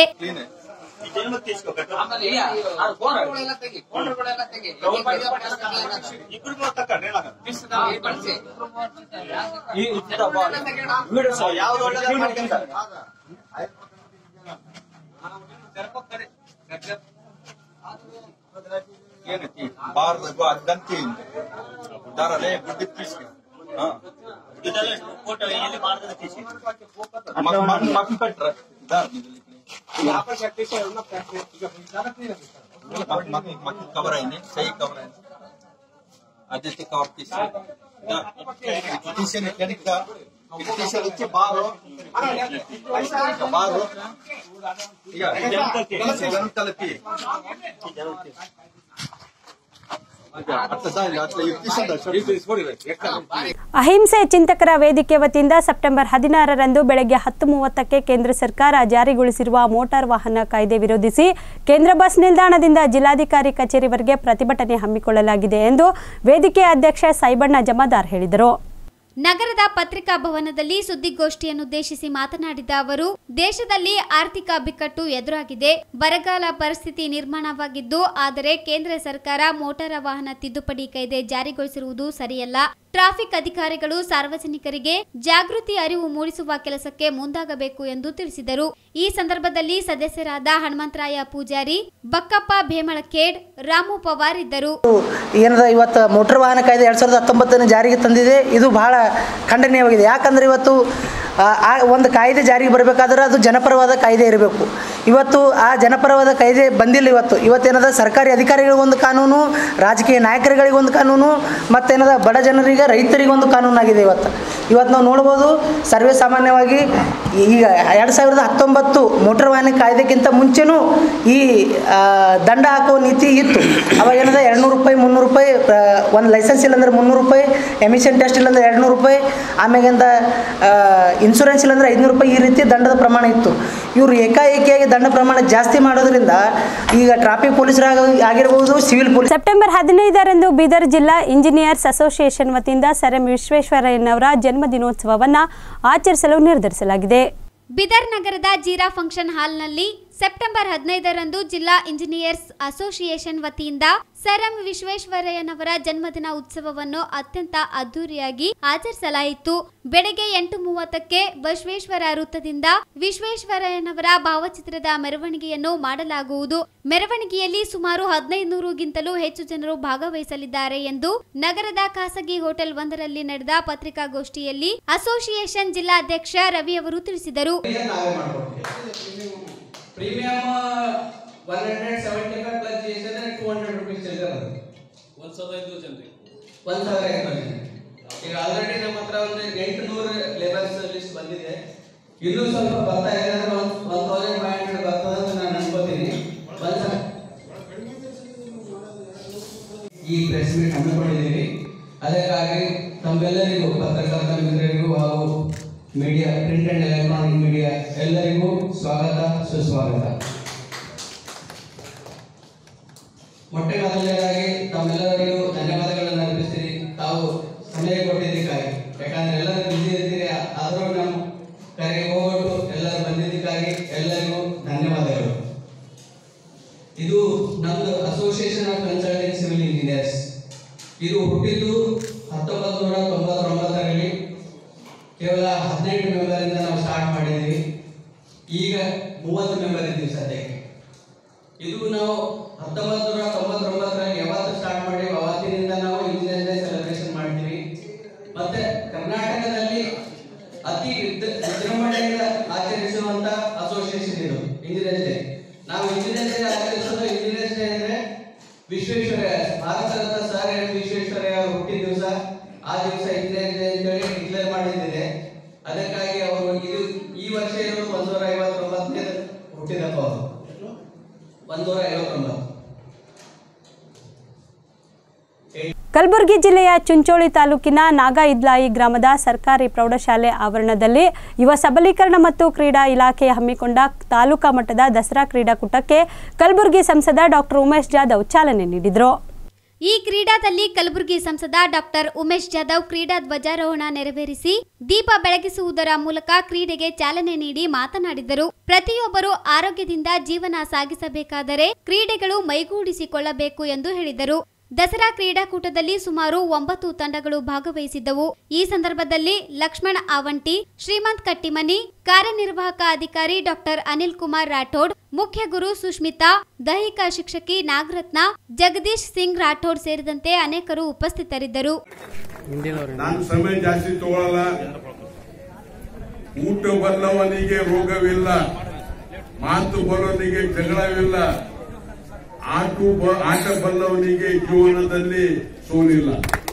[SPEAKER 11] बार अद्दंती दारले गुड्डी पीस हां ಇದೆಲ್ಲ ಫೋಟೋ ಎಲ್ಲಿ ಮಾಡ್ತಾರೆ ತೀಸಿ ಮಗ ಮಗ ಕಟ್ರ ದಾರ್ यहाँ पर शक्ति से उन गलत नहीं लगता मग मग कवर है नहीं सही कवर है आदित्य कवर पीस पीछे क्लिनिक का पीछे नीचे बाहर हो बाहर हो ठीक है जनता जनता जनता
[SPEAKER 6] ಅಹಿಂಸೆ ಚಿಂತಕರ ವೇದಿಕೆ ವತಿಯಿಂದ ಸೆಪ್ಟೆಂಬರ್ ಹದಿನಾರರಂದು ಬೆಳಗ್ಗೆ ಹತ್ತು ಮೂವತ್ತಕ್ಕೆ ಕೇಂದ್ರ ಸರ್ಕಾರ ಜಾರಿಗೊಳಿಸಿರುವ ಮೋಟಾರ್ ವಾಹನ ಕಾಯ್ದೆ ವಿರೋಧಿಸಿ ಕೇಂದ್ರ ಬಸ್ ನಿಲ್ದಾಣದಿಂದ ಜಿಲ್ಲಾಧಿಕಾರಿ ಕಚೇರಿವರೆಗೆ ಪ್ರತಿಭಟನೆ ಹಮ್ಮಿಕೊಳ್ಳಲಾಗಿದೆ ಎಂದು ವೇದಿಕೆ ಅಧ್ಯಕ್ಷ ಸೈಬಣ್ಣ ಜಮಾದಾರ್ ಹೇಳಿದರು.
[SPEAKER 3] ನಗರದ ಪತ್ರಿಕಾ ಭವನದಲ್ಲಿ ಸುದ್ದಿಗೋಷ್ಠಿಯನ್ನುದ್ದೇಶಿಸಿ ಮಾತನಾಡಿದ ಅವರು, ದೇಶದಲ್ಲಿ ಆರ್ಥಿಕ ಬಿಕ್ಕಟ್ಟು ಎದುರಾಗಿದೆ, ಬರಗಾಲ ಪರಿಸ್ಥಿತಿ ನಿರ್ಮಾಣವಾಗಿದ್ದು, ಆದರೆ ಕೇಂದ್ರ ಸರ್ಕಾರ ಮೋಟಾರ್ ವಾಹನ ತಿದ್ದುಪಡಿ ಕಾಯ್ದೆ ಜಾರಿಗೊಳಿಸಿರುವುದು ಸರಿಯಲ್ಲ. ಟ್ರಾಫಿಕ್ ಅಧಿಕಾರಿಗಳು ಸಾರ್ವಜನಿಕರಿಗೆ ಜಾಗೃತಿ ಅರಿವು ಮೂಡಿಸುವ ಕೆಲಸಕ್ಕೆ ಮುಂದಾಗಬೇಕು ಎಂದು ತಿಳಿಸಿದರು. ಈ ಸಂದರ್ಭದಲ್ಲಿ ಸದಸ್ಯರಾದ ಹನುಮಂತರಾಯ ಪೂಜಾರಿ, ಬಕ್ಕಪ್ಪ ಭೇಮಳಖೇಡ್, ರಾಮು ಪವಾರ್ ಇದ್ದರು.
[SPEAKER 12] ಏನದ ಇವತ್ತು ಮೋಟಾರ್ ವಾಹನ ಕಾಯ್ದೆ ಎರಡ್ ಸಾವಿರದ ಹತ್ತೊಂಬತ್ತನೇ ಜಾರಿಗೆ ತಂದಿದೆ. ಇದು ಬಹಳ ಖಂಡನೀಯವಾಗಿದೆ. ಯಾಕಂದ್ರೆ ಇವತ್ತು ಆ ಒಂದು ಕಾಯ್ದೆ ಜಾರಿಗೆ ಬರಬೇಕಾದ್ರೆ ಅದು ಜನಪರವಾದ ಕಾಯ್ದೆ ಇರಬೇಕು. ಇವತ್ತು ಆ ಜನಪರವಾದ ಕಾಯ್ದೆ ಬಂದಿಲ್ಲ. ಇವತ್ತು ಇವತ್ತೇನದ ಸರ್ಕಾರಿ ಅಧಿಕಾರಿಗಳಿಗೊಂದು ಕಾನೂನು, ರಾಜಕೀಯ ನಾಯಕರುಗಳಿಗೊಂದು ಕಾನೂನು, ಮತ್ತೇನದ ಬಡ ಜನರಿಗೆ ರೈತರಿಗೊಂದು ಕಾನೂನಾಗಿದೆ. ಇವತ್ತು ಇವತ್ತು ನಾವು ನೋಡ್ಬೋದು, ಸರ್ವೇ ಸಾಮಾನ್ಯವಾಗಿ ಈಗ ಎರಡು ಸಾವಿರದ ಹತ್ತೊಂಬತ್ತು ಮೋಟಾರ್ ವಾಹನ ಕಾಯ್ದೆಗಿಂತ ಮುಂಚೆನೂ ಈ ದಂಡ ಹಾಕುವ ನೀತಿ ಇತ್ತು. ಅವಾಗ ಏನದ ಎರಡುನೂರು ರೂಪಾಯಿ ಮುನ್ನೂರು ರೂಪಾಯಿ ಒಂದು ಲೈಸೆನ್ಸ್ ಇಲ್ಲಾಂದ್ರೆ ಮುನ್ನೂರು ರೂಪಾಯಿ, ಎಮಿಷನ್ ಟೆಸ್ಟ್ ಇಲ್ಲಾಂದ್ರೆ ಎರಡುನೂರು ರೂಪಾಯಿ, ಆಮೇಲಿಂದ ಇನ್ಶೂರೆನ್ಸ್ ಇಲ್ಲಾಂದ್ರೆ ಐದುನೂರು ರೂಪಾಯಿ, ಈ ರೀತಿ ದಂಡದ ಪ್ರಮಾಣ ಇತ್ತು. ಇವರು ಏಕಾಏಕಿಯಾಗಿ ದಂಡ ಪ್ರಮಾಣ ಜಾಸ್ತಿ ಮಾಡೋದ್ರಿಂದ ಈಗ ಟ್ರಾಫಿಕ್ ಪೊಲೀಸರಾಗ ಆಗಿರಬಹುದು, ಸಿವಿಲ್ ಪೊಲೀಸ್.
[SPEAKER 6] ಸೆಪ್ಟೆಂಬರ್ ಹದಿನೈದರಂದು ಬೀದರ್ ಜಿಲ್ಲಾ ಇಂಜಿನಿಯರ್ಸ್ ಅಸೋಸಿಯೇಷನ್ ವತಿಯಿಂದ ಸರ್ ಎಂ ವಿಶ್ವೇಶ್ವರಯ್ಯನವರ ಜನ್ಮದಿನೋತ್ಸವವನ್ನು ಆಚರಿಸಲು ನಿರ್ಧರಿಸಲಾಗಿದೆ.
[SPEAKER 3] ಬೀದರ್ ನಗರದ ಜೀರಾ ಫಂಕ್ಷನ್ ಹಾಲ್ನಲ್ಲಿ ಸೆಪ್ಟೆಂಬರ್ ಹದಿನೈದರಂದು ಜಿಲ್ಲಾ ಇಂಜಿನಿಯರ್ಸ್ ಅಸೋಸಿಯೇಷನ್ ವತಿಯಿಂದ ಸರ್ ಎಂ ವಿಶ್ವೇಶ್ವರಯ್ಯನವರ ಜನ್ಮದಿನ ಉತ್ಸವವನ್ನು ಅತ್ಯಂತ ಅದ್ದೂರಿಯಾಗಿ ಆಚರಿಸಲಾಯಿತು. ಬೆಳಗ್ಗೆ ಎಂಟು ಮೂವತ್ತಕ್ಕೆ ಬಸವೇಶ್ವರ ವೃತ್ತದಿಂದ ವಿಶ್ವೇಶ್ವರಯ್ಯನವರ ಭಾವಚಿತ್ರದ ಮೆರವಣಿಗೆಯನ್ನು ಮಾಡಲಾಗುವುದು. ಮೆರವಣಿಗೆಯಲ್ಲಿ ಸುಮಾರು ಹದಿನೈದು ನೂರುಗಿಂತಲೂ ಹೆಚ್ಚು ಜನರು ಭಾಗವಹಿಸಲಿದ್ದಾರೆ ಎಂದು ನಗರದ ಖಾಸಗಿ ಹೋಟೆಲ್ ಒಂದರಲ್ಲಿ ನಡೆದ ಪತ್ರಿಕಾಗೋಷ್ಠಿಯಲ್ಲಿ ಅಸೋಸಿಯೇಷನ್ ಜಿಲ್ಲಾಧ್ಯಕ್ಷ ರವಿ ಅವರು ತಿಳಿಸಿದರು.
[SPEAKER 13] Premium one hundred seventy-five plus G S T ಅಂದ್ರೆ two hundred rupees ಚಿಲ್ಲರೆ ಬರುತ್ತೆ. ಒಂದು ಸಾವಿರದ ಐನೂರು ಜನರಿಗೆ ಒಂದು ಸಾವಿರದ ಐನೂರು ಜನ. ಈಗ ಆಲ್ರೆಡಿ ನಮ್ಮ ಹತ್ರ ಒಂದು ಎಂಟುನೂರು ಲೇಬರ್ಸ್ ಲಿಸ್ಟ್ ಬಂದಿದೆ. ಇನ್ನೂ ಸ್ವಲ್ಪ ಬರ್ತಾ ಇದೆ ಅಂದ್ರೆ ಒಂದು ಸಾವಿರದ ಐನೂರು ಬರ್ತದೆ ಅಂತ ನಾನು ಅನ್ಕೋತೀನಿ. ಈ ಪ್ರೆಸ್ ಮೀಟ್ ಹಮ್ಮಿಕೊಂಡಿದ್ದೀವಿ. ಅದಕ್ಕಾಗಿ ತಮ್ಮೆಲ್ಲರಿಗೂ, ಪತ್ರಕರ್ತ ಮಿತ್ರರಿಗೂ ಹಾಗೂ media, print and electronic media ಎಲ್ಲರಿಗೂ ಸ್ವಾಗತ, ಸುಸ್ವಾಗತ. ಮೊಟ್ಟೆ ಮೊದಲನೇದಾಗಿ ತಮ್ಮೆಲ್ಲರಿಗೂ ಧನ್ಯವಾದಗಳನ್ನು ಅರ್ಪಿಸ್ತೀನಿ. ತಾವು ಸಮಯ ಕೊಟ್ಟಿದ್ದಕ್ಕಾಗಿ, ಯಾಕಂದ್ರೆ ಎಲ್ಲರೂ ಬಿಸಿ ಇರ್ತೀರಿ, ಆದರೂ ನಮ್ಮ ಕರೆಗೆ ಹೋಗ್ಬಿಟ್ಟು ಎಲ್ಲರೂ ಬಂದಿದ್ದಕ್ಕಾಗಿ ಎಲ್ಲರಿಗೂ ಧನ್ಯವಾದಗಳು. ಇದು ನಮ್ದು association of consulting civil engineers. ಇದು ಹುಟ್ಟಿದ್ದು ಹತ್ತೊಂಬತ್ತು ನೂರ ತೊಂಬತ್ತೊಂಬತ್ತರಲ್ಲಿ ಕೇವಲ ಹದಿನೆಂಟು ಮೆಂಬರ್ ಇಂದ ನಾವು ಸ್ಟಾರ್ಟ್ ಮಾಡಿದ್ದೀವಿ. ಈಗ ಮೂವತ್ತು ಮೆಂಬರ್ ಇದ್ದೀವಿ ಸದ್ಯಕ್ಕೆ. ಇದು ನಾವು ಹತ್ತೊಂಬತ್ತು ನೂರ ತೊಂಬತ್ತೊಂಬತ್ತರಲ್ಲಿ ಯಾವತ್ತು ಸ್ಟಾರ್ಟ್ ಮಾಡಿವಿ ಅವತ್ತಿನಿಂದ ನಾವು ಇಂಜಿನಿಯರ್ಸ್ ಡೇ ಸೆಲೆಬ್ರೇಷನ್ ಮಾಡ್ತೀವಿ. ಮತ್ತೆ ಕರ್ನಾಟಕದಲ್ಲಿ ಅತಿ ವಿಜೃಂಭಣೆಯಿಂದ ಆಚರಿಸುವಂತ ಅಸೋಸಿಯೇಷನ್ ಇದು ಇಂಜಿನಿಯರ್ಸ್ ಡೇ. ನಾವು ಇಂಜಿನಿಯರ್ಸ್ ಡೇ ಆಚರಿಸೋದು, ಇಂಜಿನಿಯರ್ಸ್ ಡೇ ಅಂದ್ರೆ ವಿಶ್ವೇಶ್ವರಯ್ಯ, ಭಾರತ ರತ್ನ ಸರ್ ಎಂ ವಿಶ್ವೇಶ್ವರಯ್ಯ ಹುಟ್ಟಿದ ದಿವಸ. ಆ ದಿವಸ ಇಂಜಿನಿಯರ್ಸ್ ಡೇ ಅಂತೇಳಿ ಡಿಕ್ಲೇರ್ ಮಾಡಿದ್ದಿದೆ. ಅದಕ್ಕಾಗಿ ಅವರು ಇದು ಈ ವರ್ಷ ಇರೋದು ಒಂದೂರ ಐವತ್ತೊಂಬತ್ತನೇ ಹುಟ್ಟಿದಪ್ಪ ಅವರು, ಒಂದೂರ ಐವತ್ತೊಂಬತ್ತು.
[SPEAKER 6] ಕಲಬುರಗಿ ಜಿಲ್ಲೆಯ ಚುಂಚೋಳಿ ತಾಲೂಕಿನ ನಾಗಇದ್ಲಾಯಿ ಗ್ರಾಮದ ಸರ್ಕಾರಿ ಪ್ರೌಢಶಾಲೆ ಆವರಣದಲ್ಲಿ ಯುವ ಸಬಲೀಕರಣ ಮತ್ತು ಕ್ರೀಡಾ ಇಲಾಖೆ ಹಮ್ಮಿಕೊಂಡ ತಾಲೂಕಾ ಮಟ್ಟದ ದಸರಾ ಕ್ರೀಡಾಕೂಟಕ್ಕೆ ಕಲಬುರಗಿ ಸಂಸದ ಡಾಕ್ಟರ್ ಉಮೇಶ್ ಜಾಧವ್ ಚಾಲನೆ ನೀಡಿದರು.
[SPEAKER 3] ಈ ಕ್ರೀಡಾದಲ್ಲಿ ಕಲಬುರಗಿ ಸಂಸದ ಡಾಕ್ಟರ್ ಉಮೇಶ್ ಜಾಧವ್ ಕ್ರೀಡಾ ಧ್ವಜಾರೋಹಣ ನೆರವೇರಿಸಿ ದೀಪ ಬೆಳಗಿಸುವುದರ ಮೂಲಕ ಕ್ರೀಡೆಗೆ ಚಾಲನೆ ನೀಡಿ ಮಾತನಾಡಿದರು. ಪ್ರತಿಯೊಬ್ಬರು ಆರೋಗ್ಯದಿಂದ ಜೀವನ ಸಾಗಿಸಬೇಕಾದರೆ ಕ್ರೀಡೆಗಳು ಮೈಗೂಡಿಸಿಕೊಳ್ಳಬೇಕು ಎಂದು ಹೇಳಿದರು. ದಸರಾ ಕ್ರೀಡಾಕೂಟದಲ್ಲಿ ಸುಮಾರು ಒಂಬತ್ತು ತಂಡಗಳು ಭಾಗವಹಿಸಿದ್ದವು. ಈ ಸಂದರ್ಭದಲ್ಲಿ ಲಕ್ಷ್ಮಣ ಆವಂಟಿ, ಶ್ರೀಮಂತ್ ಕಟ್ಟಿಮನಿ, ಕಾರ್ಯನಿರ್ವಾಹಕ ಅಧಿಕಾರಿ ಡಾಕ್ಟರ್ ಅನಿಲ್ ಕುಮಾರ್ ರಾಠೋಡ್, ಮುಖ್ಯ ಗುರು ಸುಷ್ಮಿತಾ, ದೈಹಿಕ ಶಿಕ್ಷಕಿ ನಾಗರತ್ನ, ಜಗದೀಶ್ ಸಿಂಗ್ ರಾಠೋಡ್ ಸೇರಿದಂತೆ ಅನೇಕರು ಉಪಸ್ಥಿತರಿದ್ದರು.
[SPEAKER 5] ನಾನು ಸಮಯ ಜಾಸ್ತಿ ತಗೊಳ್ಳಲ್ಲ. ಊಟ ಬಲ್ಲವನಿಗೆ ರೋಗವಿಲ್ಲ, ಮಾತು ಬಲ್ಲವನಿಗೆ ಜಗಳವಿಲ್ಲ, ಆಟ ಆಟ ಬಲ್ಲವನಿಗೆ ಜೀವನದಲ್ಲಿ ಸೋಲಿಲ್ಲ.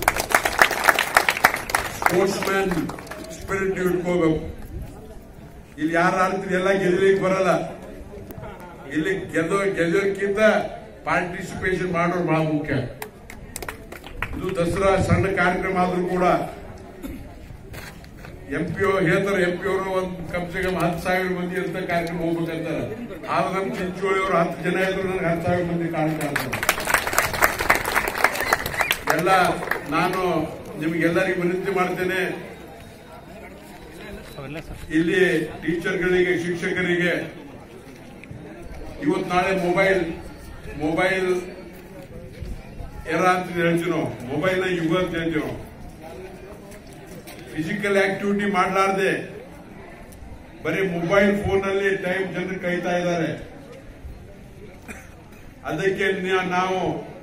[SPEAKER 5] ಸ್ಪೋರ್ಟ್ಸ್ ಮ್ಯಾನ್ ಸ್ಪಿರಿಟ್ ಇಟ್ಕೋಬೇಕು. ಇಲ್ಲಿ ಯಾರು ಆಡ್ತೀರಿ ಎಲ್ಲ ಗೆಲ್ಲಲಿಕ್ಕೆ ಬರಲ್ಲ. ಇಲ್ಲಿ ಗೆಲ್ಲೋ ಗೆಲ್ಲೋಕ್ಕಿಂತ ಪಾರ್ಟಿಸಿಪೇಷನ್ ಮಾಡೋರು ಬಹಳ ಮುಖ್ಯ. ಇದು ದಸರಾ ಸಣ್ಣ ಕಾರ್ಯಕ್ರಮ ಆದ್ರೂ ಕೂಡ ಎಂಪಿ ಹೇಳ್ತಾರೆ, ಎಂಪಿ ಅವರು ಒಂದು ಕಮ್ಸೆ ಕಮ್ ಹತ್ತು ಸಾವಿರ ಮಂದಿ ಅಂತ ಕಾರ್ಯಕ್ರಮ ಹೋಗ್ಬೇಕಂತಾರೆ. ಆದ್ರೆ ನಮ್ಮ ಚಿಂಚೋಳಿ ಅವರು ಹತ್ತು ಜನ ಇದ್ರು ನನಗೆ ಹತ್ತು ಸಾವಿರ ಮಂದಿ ಕಾರ್ಯಕ್ರಮ ಎಲ್ಲ. ನಾನು ನಿಮ್ಗೆಲ್ಲರಿಗೂ ವಿನಂತಿ ಮಾಡ್ತೇನೆ, ಇಲ್ಲಿ ಟೀಚರ್ಗಳಿಗೆ, ಶಿಕ್ಷಕರಿಗೆ ಇವತ್ತು ನಾಳೆ ಮೊಬೈಲ್ ಮೊಬೈಲ್ ಎರ ಅಂತ ಹೇಳ್ತೀವಿ ನಾವು, ಮೊಬೈಲ್ನ ಯುಗ ಅಂತ ಹೇಳ್ತೀವಿ ನಾವು. ಫಿಸಿಕಲ್ ಆಕ್ಟಿವಿಟಿ ಮಾಡಲಾರ್ದೆ ಬರೀ ಮೊಬೈಲ್ ಫೋನ್ ಅಲ್ಲಿ ಟೈಮ್ ಜನರು ಕೈತಾ ಇದ್ದಾರೆ. ಅದಕ್ಕೆ ನಾವು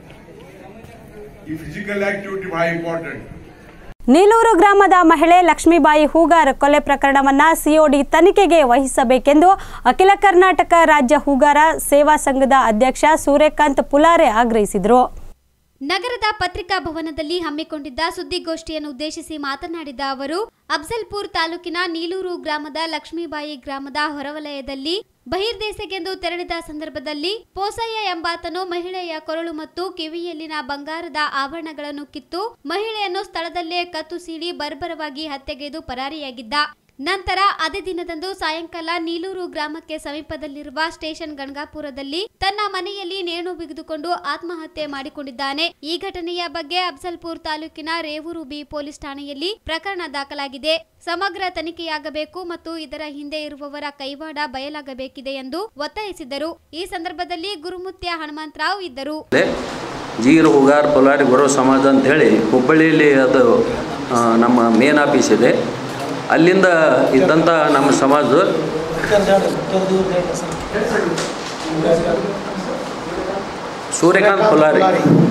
[SPEAKER 5] ಈ ಫಿಸಿಕಲ್ ಆಕ್ಟಿವಿಟಿ ಬಹಳ ಇಂಪಾರ್ಟೆಂಟ್.
[SPEAKER 6] ನೀಲೂರು ಗ್ರಾಮದ ಮಹಿಳೆ ಲಕ್ಷ್ಮೀಬಾಯಿ ಹೂಗಾರ್ ಕೊಲೆ ಪ್ರಕರಣವನ್ನು ಸಿಒಡಿ ತನಿಖೆಗೆ ವಹಿಸಬೇಕೆಂದು ಅಖಿಲ ಕರ್ನಾಟಕ ರಾಜ್ಯ ಹೂಗಾರ ಸೇವಾ ಸಂಘದ ಅಧ್ಯಕ್ಷ ಸೂರ್ಯಕಾಂತ್ ಪುಲಾರೆ ಆಗ್ರಹಿಸಿದರು.
[SPEAKER 3] ನಗರದ ಪತ್ರಿಕಾ ಭವನದಲ್ಲಿ ಹಮ್ಮಿಕೊಂಡಿದ್ದ ಸುದ್ದಿಗೋಷ್ಠಿಯನ್ನು ಉದ್ದೇಶಿಸಿ ಮಾತನಾಡಿದ ಅವರು, ಅಫ್ಜಲ್ಪುರ್ ತಾಲೂಕಿನ ನೀಲೂರು ಗ್ರಾಮದ ಲಕ್ಷ್ಮೀಬಾಯಿ ಗ್ರಾಮದ ಹೊರವಲಯದಲ್ಲಿ ಬಹಿರ್ದೇಶಕ್ಕೆಂದು ತೆರಳಿದ ಸಂದರ್ಭದಲ್ಲಿ ಪೋಸಯ್ಯ ಎಂಬಾತನು ಮಹಿಳೆಯ ಕೊರಳು ಮತ್ತು ಕಿವಿಯಲ್ಲಿನ ಬಂಗಾರದ ಆಭರಣಗಳನ್ನು ಕಿತ್ತು ಮಹಿಳೆಯನ್ನು ಸ್ಥಳದಲ್ಲೇ ಕತ್ತು ಸೀಳಿ ಬರ್ಬರವಾಗಿ ಹತ್ಯೆಗೈದು ಪರಾರಿಯಾಗಿದ್ದ. ನಂತರ ಅದೇ ದಿನದಂದು ಸಾಯಂಕಾಲ ನೀಲೂರು ಗ್ರಾಮಕ್ಕೆ ಸಮೀಪದಲ್ಲಿರುವ ಸ್ಟೇಷನ್ ಗಣಗಾಪುರದಲ್ಲಿ ತನ್ನ ಮನೆಯಲ್ಲಿ ನೇಣು ಬಿಗಿದುಕೊಂಡು ಆತ್ಮಹತ್ಯೆ ಮಾಡಿಕೊಂಡಿದ್ದಾನೆ. ಈ ಘಟನೆಯ ಬಗ್ಗೆ ಅಫ್ಜಲ್ಪುರ್ ತಾಲೂಕಿನ ರೇವೂರು ಬಿ ಪೊಲೀಸ್ ಠಾಣೆಯಲ್ಲಿ ಪ್ರಕರಣ ದಾಖಲಾಗಿದೆ. ಸಮಗ್ರ ತನಿಖೆಯಾಗಬೇಕು ಮತ್ತು ಇದರ ಹಿಂದೆ ಇರುವವರ ಕೈವಾಡ ಬಯಲಾಗಬೇಕಿದೆ ಎಂದು ಒತ್ತಾಯಿಸಿದರು. ಈ ಸಂದರ್ಭದಲ್ಲಿ ಗುರುಮುತ್ಯ ಹನುಮಂತರಾವ್ ಇದ್ದರು.
[SPEAKER 14] ಜೀರು ಹುಗಾರ್ ಪೊಲಾರಿ ಗುರು ಸಮಾಜ ಅಂತ ಹೇಳಿ ಹುಬ್ಬಳ್ಳಿಯಲ್ಲಿ ಅದು ನಮ್ಮ ಮೇನ್ ಆಫೀಸ್ ಇದೆ. ಅಲ್ಲಿಂದ ಇದ್ದಂಥ ನಮ್ಮ ಸಮಾಜ ಸೂರ್ಯಕಾಂತ್ ಪುಲಾರಿ,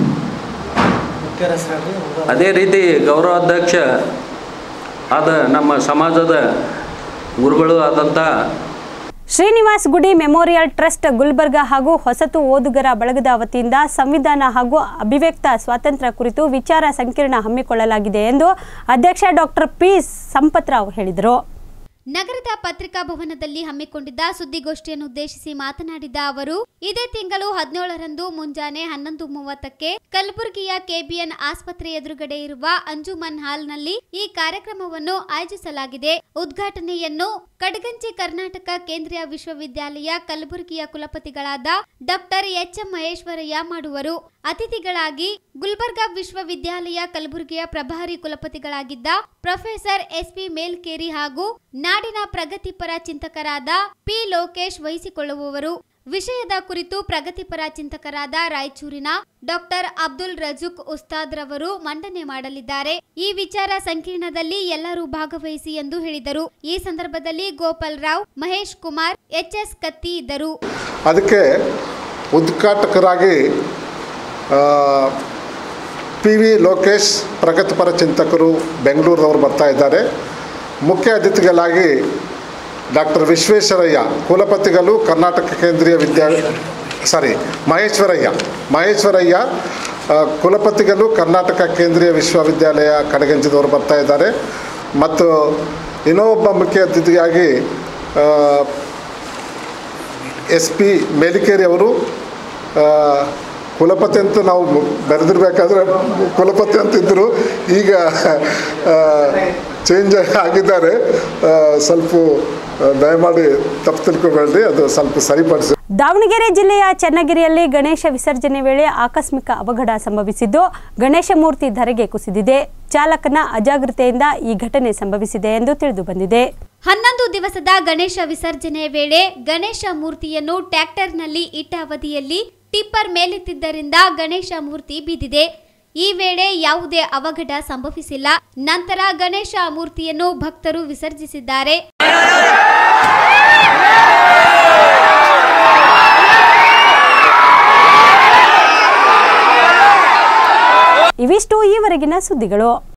[SPEAKER 14] ಅದೇ ರೀತಿ ಗೌರವಾಧ್ಯಕ್ಷ ಆದ ನಮ್ಮ ಸಮಾಜದ ಗುರುಗಳು ಆದಂಥ
[SPEAKER 6] ಶ್ರೀನಿವಾಸ್ ಗುಡಿ ಮೆಮೋರಿಯಲ್ ಟ್ರಸ್ಟ್ ಗುಲ್ಬರ್ಗಾ ಹಾಗೂ ಹೊಸತು ಓದುಗರ ಬಳಗದ ವತಿಯಿಂದ ಸಂವಿಧಾನ ಹಾಗೂ ಅಭಿವ್ಯಕ್ತ ಸ್ವಾತಂತ್ರ್ಯ ಕುರಿತು ವಿಚಾರ ಸಂಕಿರಣ ಹಮ್ಮಿಕೊಳ್ಳಲಾಗಿದೆ ಎಂದು ಅಧ್ಯಕ್ಷ ಡಾಕ್ಟರ್ ಪಿ ಸಂಪತ್ರಾವ್ ಹೇಳಿದರು.
[SPEAKER 3] ನಗರದ ಪತ್ರಿಕಾ ಭವನದಲ್ಲಿ ಹಮ್ಮಿಕೊಂಡಿದ್ದ ಸುದ್ದಿಗೋಷ್ಠಿಯನ್ನು ಉದ್ದೇಶಿಸಿ ಮಾತನಾಡಿದ ಅವರು, ಇದೇ ತಿಂಗಳು ಹದಿನೇಳರಂದು ಮುಂಜಾನೆ ಹನ್ನೊಂದು ಮೂವತ್ತಕ್ಕೆ ಕಲಬುರಗಿಯ ಕೆಬಿಎನ್ ಆಸ್ಪತ್ರೆ ಎದುರುಗಡೆ ಇರುವ ಅಂಜುಮನ್ ಹಾಲ್ನಲ್ಲಿ ಈ ಕಾರ್ಯಕ್ರಮವನ್ನು ಆಯೋಜಿಸಲಾಗಿದೆ. ಉದ್ಘಾಟನೆಯನ್ನು ಕಡಗಂಚಿ ಕರ್ನಾಟಕ ಕೇಂದ್ರೀಯ ವಿಶ್ವವಿದ್ಯಾಲಯ ಕಲಬುರಗಿಯ ಕುಲಪತಿಗಳಾದ ಡಾಕ್ಟರ್ ಎಚ್ ಎಂ ಮಹೇಶ್ವರಯ್ಯ ಮಾಡುವರು. ಅತಿಥಿಗಳಾಗಿ ಗುಲ್ಬರ್ಗಾ ವಿಶ್ವವಿದ್ಯಾಲಯ ಕಲಬುರಗಿಯ ಪ್ರಭಾರಿ ಕುಲಪತಿಗಳಾಗಿದ್ದ ಪ್ರೊಫೆಸರ್ ಎಸ್ ಪಿ ಮೇಲ್ಕೇರಿ ಹಾಗೂ ನಾಡಿನ ಪ್ರಗತಿಪರ ಚಿಂತಕರಾದ ಪಿ ಲೋಕೇಶ್ ವಹಿಸಿಕೊಳ್ಳುವವರು. ವಿಷಯದ ಕುರಿತು ಪ್ರಗತಿಪರ ಚಿಂತಕರಾದ ರಾಯಚೂರಿನ ಡಾಕ್ಟರ್ ಅಬ್ದುಲ್ ರಜುಕ್ ಉಸ್ತಾದ್ ರವರು ಮಂಡನೆ ಮಾಡಲಿದ್ದಾರೆ. ಈ ವಿಚಾರ ಸಂಕಿರಣದಲ್ಲಿ ಎಲ್ಲರೂ ಭಾಗವಹಿಸಿ ಎಂದು ಹೇಳಿದರು. ಈ ಸಂದರ್ಭದಲ್ಲಿ ಗೋಪಾಲ್ ರಾವ್, ಮಹೇಶ್ ಕುಮಾರ್, ಎಚ್ ಎಸ್ ಕತ್ತಿ ಇದ್ದರು.
[SPEAKER 15] ಅದಕ್ಕೆ ಉದ್ಘಾಟಕರಾಗಿ ಪಿ ವಿ ಲೋಕೇಶ್ ಪ್ರಗತಿಪರ ಚಿಂತಕರು ಬೆಂಗಳೂರವರು ಬರ್ತಾ ಇದ್ದಾರೆ. ಮುಖ್ಯ ಅತಿಥಿಗಳಾಗಿ ಡಾಕ್ಟರ್ ವಿಶ್ವೇಶ್ವರಯ್ಯ ಕುಲಪತಿಗಳು ಕರ್ನಾಟಕ ಕೇಂದ್ರೀಯ ವಿದ್ಯಾಲಯ ಸಾರಿ ಮಹೇಶ್ವರಯ್ಯ ಮಹೇಶ್ವರಯ್ಯ ಕುಲಪತಿಗಳು ಕರ್ನಾಟಕ ಕೇಂದ್ರೀಯ ವಿಶ್ವವಿದ್ಯಾಲಯ ಕಡಗಂಚಿದವರು ಬರ್ತಾ ಇದ್ದಾರೆ. ಮತ್ತು ಇನ್ನೊಬ್ಬ ಮುಖ್ಯ ಅತಿಥಿಯಾಗಿ ಎಸ್ ಪಿ ಮೇಲಿಕೇರಿ ಅವರು ಕುಲಪತಿ ಅಂತ ನಾವು ಬರೆದಿರ್ಬೇಕಾದ್ರೆ ಕುಲಪತಿ ಅಂತಿದ್ದರು, ಈಗ ಚೇಂಜ್ ಆಗಿದ್ದಾರೆ. ಸ್ವಲ್ಪ ದಯಮಾಡಿ ತಪ್ಪು ತಿಳ್ಕೊಬೇಡ್ರಿ, ಅದು ಸ್ವಲ್ಪ ಸರಿಪಡಿಸಿ.
[SPEAKER 6] ದಾವಣಗೆರೆ ಜಿಲ್ಲೆಯ ಚನ್ನಗಿರಿಯಲ್ಲಿ ಗಣೇಶ ವಿಸರ್ಜನೆ ವೇಳೆ ಆಕಸ್ಮಿಕ ಅವಘಡ ಸಂಭವಿಸಿದ್ದು ಗಣೇಶ ಮೂರ್ತಿ ಧರೆಗೆ ಕುಸಿದಿದೆ. ಚಾಲಕನ ಅಜಾಗ್ರತೆಯಿಂದ ಈ ಘಟನೆ ಸಂಭವಿಸಿದೆ ಎಂದು ತಿಳಿದು ಬಂದಿದೆ.
[SPEAKER 3] ಹನ್ನೊಂದು ದಿವಸದ ಗಣೇಶ ವಿಸರ್ಜನೆ ವೇಳೆ ಗಣೇಶ ಮೂರ್ತಿಯನ್ನು ಟ್ರ್ಯಾಕ್ಟರ್ನಲ್ಲಿ ಇಟ್ಟ ಅವಧಿಯಲ್ಲಿ ಟಿಪ್ಪರ್ ಮೇಲೆತ್ತಿದ್ದರಿಂದ ಗಣೇಶ ಮೂರ್ತಿ ಬಿದ್ದಿದೆ. ಈ ವೇಳೆ ಯಾವುದೇ ಅವಘಡ ಸಂಭವಿಸಿಲ್ಲ. ನಂತರ ಗಣೇಶ ಮೂರ್ತಿಯನ್ನು ಭಕ್ತರು ವಿಸರ್ಜಿಸಿದ್ದಾರೆ.
[SPEAKER 6] ಇವಿಷ್ಟು ಈವರೆಗಿನ ಸುದ್ದಿಗಳು.